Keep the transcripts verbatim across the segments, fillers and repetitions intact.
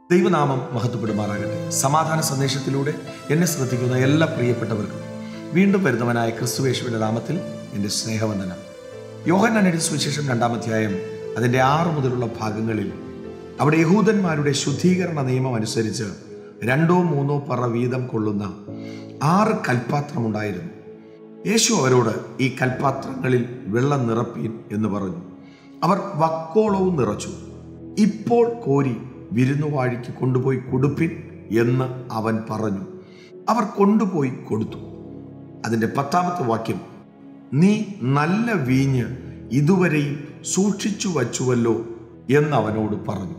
ദൈവനാമം മഹത്വപ്പെടുമാറാകട്ടെ. സമാധാന സന്ദേശത്തിലൂടെ എന്നെ ശ്രദ്ധിക്കുന്ന എല്ലാ പ്രിയപ്പെട്ടവർക്കും വീണ്ടും വരുന്നവനായ ക്രിസ്തുയേശുവിന്റെ നാമത്തിൽ എൻ്റെ സ്നേഹവന്ദനം. യോഹന്നാൻ എഴുതിയ സുവിശേഷം രണ്ടാം അധ്യായം അതിൻ്റെ ആറ് മുതലുള്ള ഭാഗങ്ങളിൽ അവിടെ യഹൂദന്മാരുടെ ശുദ്ധീകരണ നിയമം അനുസരിച്ച് രണ്ടോ മൂന്നോ പറ വീതം കൊള്ളുന്ന ആറ് കൽപ്പാത്രമുണ്ടായിരുന്നു. യേശു അവരോട് ഈ കൽപ്പാത്രങ്ങളിൽ വെള്ളം നിറപ്പീൻ എന്ന് പറഞ്ഞു. അവർ വക്കോളവും നിറച്ചു. ഇപ്പോൾ കോരി വിരുന്നുവാഴിക്ക് കൊണ്ടുപോയി കൊടുപ്പിൻ എന്ന് അവൻ പറഞ്ഞു. അവർ കൊണ്ടുപോയി കൊടുത്തു. അതിൻ്റെ പത്താമത്തെ വാക്യം, നീ നല്ല വീഞ്ഞ് ഇതുവരെയും സൂക്ഷിച്ചു വച്ചുവല്ലോ എന്ന് അവനോട് പറഞ്ഞു.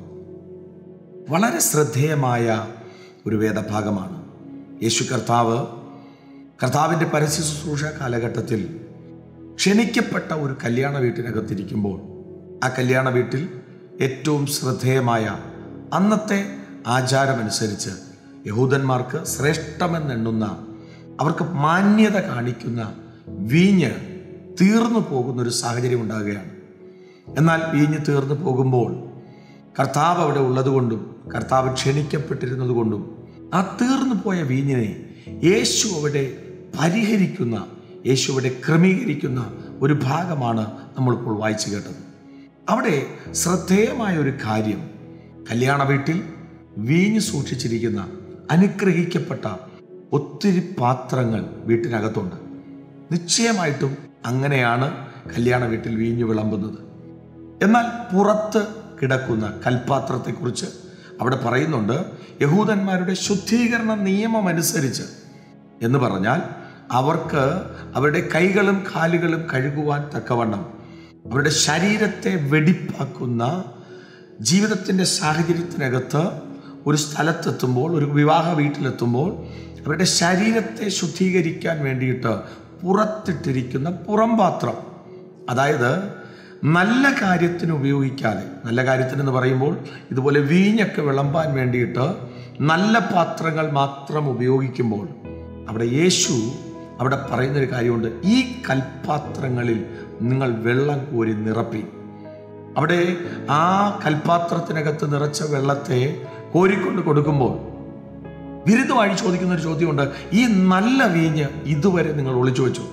വളരെ ശ്രദ്ധേയമായ ഒരു വേദഭാഗമാണ്. യേശു കർത്താവ് കർത്താവിൻ്റെ പരസ്യ ശുശ്രൂഷ കാലഘട്ടത്തിൽ ക്ഷണിക്കപ്പെട്ട ഒരു കല്യാണ വീട്ടിനകത്തിരിക്കുമ്പോൾ ആ കല്യാണ വീട്ടിൽ ഏറ്റവും ശ്രദ്ധേയമായ അന്നത്തെ ആചാരമനുസരിച്ച് യഹൂദന്മാർക്ക് ശ്രേഷ്ഠമെന്നെണ്ണുന്ന, അവർക്ക് മാന്യത കാണിക്കുന്ന വീഞ്ഞ് തീർന്നു പോകുന്നൊരു സാഹചര്യം ഉണ്ടാകുകയാണ്. എന്നാൽ വീഞ്ഞ് തീർന്നു പോകുമ്പോൾ കർത്താവ് അവിടെ ഉള്ളതുകൊണ്ടും കർത്താവ് ക്ഷണിക്കപ്പെട്ടിരുന്നത് കൊണ്ടും ആ തീർന്നു പോയ വീഞ്ഞിനെ യേശു അവിടെ പരിഹരിക്കുന്ന, യേശു അവിടെ ക്രമീകരിക്കുന്ന ഒരു ഭാഗമാണ് നമ്മളിപ്പോൾ വായിച്ചു കേട്ടത്. അവിടെ ശ്രദ്ധേയമായ ഒരു കാര്യം, കല്യാണ വീട്ടിൽ വീഞ്ഞ് സൂക്ഷിച്ചിരിക്കുന്ന അനുഗ്രഹിക്കപ്പെട്ട ഒത്തിരി പാത്രങ്ങൾ വീട്ടിനകത്തുണ്ട്. നിശ്ചയമായിട്ടും അങ്ങനെയാണ് കല്യാണ വീട്ടിൽ വീഞ്ഞ് വിളമ്പുന്നത്. എന്നാൽ പുറത്ത് കിടക്കുന്ന കൽപ്പാത്രത്തെക്കുറിച്ച് അവിടെ പറയുന്നുണ്ട്. യഹൂദന്മാരുടെ ശുദ്ധീകരണ നിയമം അനുസരിച്ച് എന്ന് പറഞ്ഞാൽ അവർക്ക് അവരുടെ കൈകളും കാലുകളും കഴുകുവാൻ തക്കവണ്ണം, അവരുടെ ശരീരത്തെ വെടിപ്പാക്കുന്ന ജീവിതത്തിൻ്റെ സാഹചര്യത്തിനകത്ത് ഒരു സ്ഥലത്തെത്തുമ്പോൾ, ഒരു വിവാഹ വീട്ടിലെത്തുമ്പോൾ അവരുടെ ശരീരത്തെ ശുദ്ധീകരിക്കാൻ വേണ്ടിയിട്ട് പുറത്തിട്ടിരിക്കുന്ന പുറംപാത്രം, അതായത് നല്ല കാര്യത്തിന് ഉപയോഗിക്കാതെ, നല്ല കാര്യത്തിനെന്ന് പറയുമ്പോൾ ഇതുപോലെ വീഞ്ഞൊക്കെ വിളമ്പാൻ വേണ്ടിയിട്ട് നല്ല പാത്രങ്ങൾ മാത്രം ഉപയോഗിക്കുമ്പോൾ അവിടെ യേശു അവിടെ പറയുന്നൊരു കാര്യമുണ്ട്. ഈ കൽപ്പാത്രങ്ങളിൽ നിങ്ങൾ വെള്ളം കോരി നിറപ്പി. അവിടെ ആ കൽപ്പാത്രത്തിനകത്ത് നിറച്ച വെള്ളത്തെ കോരിക്കൊണ്ട് കൊടുക്കുമ്പോൾ വിരുന്നുവാഴി ചോദിക്കുന്ന ഒരു ചോദ്യമുണ്ട്, ഈ നല്ല വീഞ്ഞ് ഇതുവരെ നിങ്ങൾ ഒളിച്ചു വെച്ചു.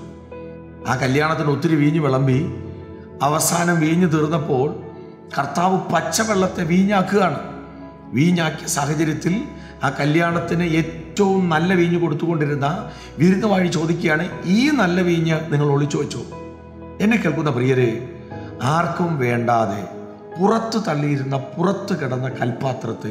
ആ കല്യാണത്തിന് ഒത്തിരി വീഞ്ഞ് വിളമ്പി അവസാനം വീഞ്ഞ് തീർന്നപ്പോൾ കർത്താവ് പച്ചവെള്ളത്തെ വീഞ്ഞാക്കുകയാണ്. വീഞ്ഞാക്കിയ സാഹചര്യത്തിൽ ആ കല്യാണത്തിന് ഏറ്റവും നല്ല വീഞ്ഞ് കൊടുത്തുകൊണ്ടിരുന്ന വിരുന്നുവാഴി ചോദിക്കുകയാണ്, ഈ നല്ല വീഞ്ഞ് നിങ്ങൾ ഒളിച്ചു വെച്ചു. എന്നെ കേൾക്കുന്ന പ്രിയരെ, ആർക്കും വേണ്ടാതെ പുറത്ത് തള്ളിയിരുന്ന, പുറത്ത് കിടന്ന കൽപ്പാത്രത്തെ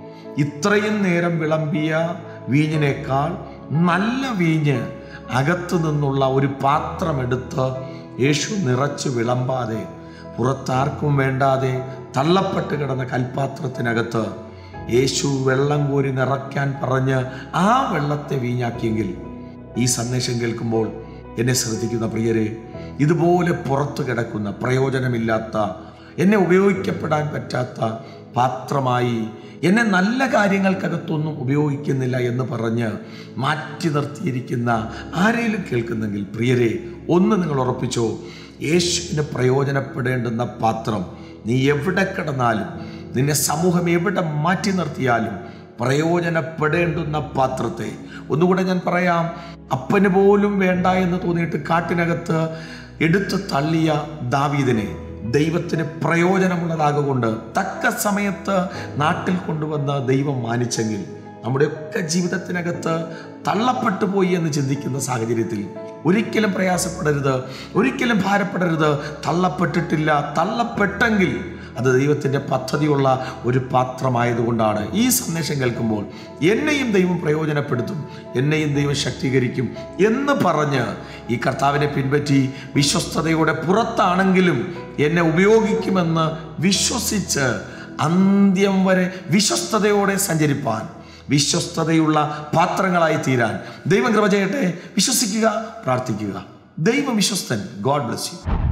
ഇത്രയും നേരം വിളമ്പിയ വീഞ്ഞിനേക്കാൾ നല്ല വീഞ്ഞ് അകത്തു നിന്നുള്ള ഒരു പാത്രമെടുത്ത് യേശു നിറച്ച് വിളമ്പാതെ പുറത്താർക്കും വേണ്ടാതെ തള്ളപ്പെട്ട് കിടന്ന കൽപ്പാത്രത്തിനകത്ത് യേശു വെള്ളം കോരി നിറയ്ക്കാൻ പറഞ്ഞ് ആ വെള്ളത്തെ വീഞ്ഞാക്കിയെങ്കിൽ, ഈ സന്ദേശം കേൾക്കുമ്പോൾ എന്നെ ശ്രദ്ധിക്കുന്ന പ്രിയരെ, ഇതുപോലെ പുറത്തു കിടക്കുന്ന പ്രയോജനമില്ലാത്ത, എന്നെ ഉപയോഗിക്കപ്പെടാൻ പറ്റാത്ത പാത്രമായി, എന്നെ നല്ല കാര്യങ്ങൾക്കകത്തൊന്നും ഉപയോഗിക്കുന്നില്ല എന്ന് പറഞ്ഞ് മാറ്റി നിർത്തിയിരിക്കുന്ന ആരെങ്കിലും കേൾക്കുന്നെങ്കിൽ പ്രിയരെ, ഒന്ന് നിങ്ങൾ ഉറപ്പിച്ചോ, യേശുവിന് പ്രയോജനപ്പെടേണ്ടുന്ന പാത്രം നീ എവിടെ കിടന്നാലും, നിന്നെ സമൂഹം എവിടെ മാറ്റി നിർത്തിയാലും പ്രയോജനപ്പെടേണ്ടുന്ന പാത്രത്തെ, ഒന്നുകൂടെ ഞാൻ പറയാം, അപ്പന് പോലും വേണ്ട എന്ന് തോന്നിയിട്ട് കാട്ടിനകത്ത് എടുത്തു തള്ളിയ ദാവീദിനെ ദൈവത്തിന് പ്രയോജനമുള്ളതാകൊണ്ട് തക്ക സമയത്ത് നാട്ടിൽ കൊണ്ടുവന്ന് ദൈവം മാനിച്ചെങ്കിൽ, നമ്മുടെയൊക്കെ ജീവിതത്തിനകത്ത് തള്ളപ്പെട്ടു പോയി എന്ന് ചിന്തിക്കുന്ന സാഹചര്യത്തിൽ ഒരിക്കലും പ്രയാസപ്പെടരുത്, ഒരിക്കലും ഭാരപ്പെടരുത്. തള്ളപ്പെട്ടിട്ടില്ല, തള്ളപ്പെട്ടെങ്കിൽ അത് ദൈവത്തിൻ്റെ പദ്ധതിയുള്ള ഒരു പാത്രമായതുകൊണ്ടാണ്. ഈ സന്ദേശം കേൾക്കുമ്പോൾ എന്നെയും ദൈവം പ്രയോജനപ്പെടുത്തും, എന്നെയും ദൈവം ശക്തീകരിക്കും എന്ന് പറഞ്ഞ് ഈ കർത്താവിനെ പിൻപറ്റി വിശ്വസ്തതയോടെ പുറത്താണെങ്കിലും എന്നെ ഉപയോഗിക്കുമെന്ന് വിശ്വസിച്ച് അന്ത്യം വരെ വിശ്വസ്തതയോടെ സഞ്ചരിപ്പാൻ, വിശ്വസ്തതയുള്ള പാത്രങ്ങളായി തീരാൻ ദൈവം കൃപ ചെയ്യട്ടെ. വിശ്വസിക്കുക, പ്രാർത്ഥിക്കുക. ദൈവം വിശ്വസ്തൻ. God bless U.